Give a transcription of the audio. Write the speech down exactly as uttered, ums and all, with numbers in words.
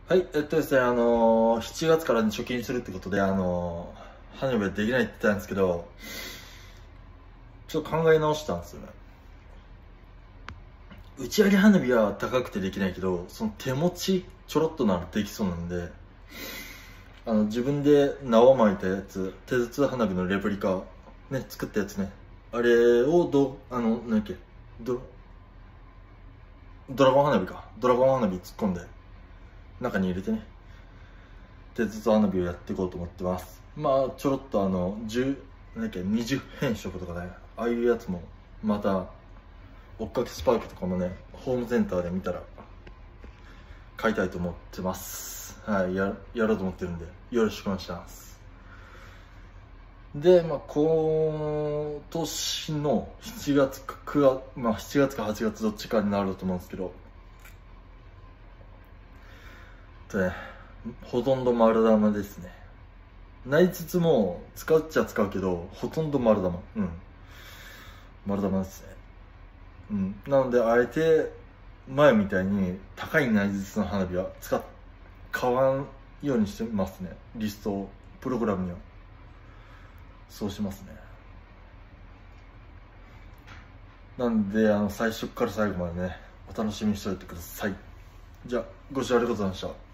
はい、えっとですね、あのー、しちがつから貯金するってことで、あのー、花火はできないって言ったんですけど、ちょっと考え直したんですよね。打ち上げ花火は高くてできないけど、その手持ち、ちょろっとならできそうなんで、あの、自分で縄巻いたやつ、手筒花火のレプリカ、ね、作ったやつね。あれをど、あの、なんだっけ、ド、ドラゴン花火か。ドラゴン花火突っ込んで、中に入れてね。手筒花火をやっていこうと思ってます。まあちょろっとあのじゅうなんだっけにじゅう変色とかね、ああいうやつもまた追っかけスパークとかもね、ホームセンターで見たら買いたいと思ってます。はい、ややろうと思ってるんでよろしくお願いします。で、まあ今年のしちがつかくがつ、まあしちがつかはちがつどっちかになると思うんですけど、とね、ほとんど丸玉ですね。なりつつも使うっちゃ使うけど、ほとんど丸玉。うん、丸玉ですね。うん、なのであえて前みたいに高い内実の花火は使っ買わんようにしてますね。リストをプログラムにはそうしますね。なんであの最初から最後までね、お楽しみにしておいてください。じゃあご視聴ありがとうございました。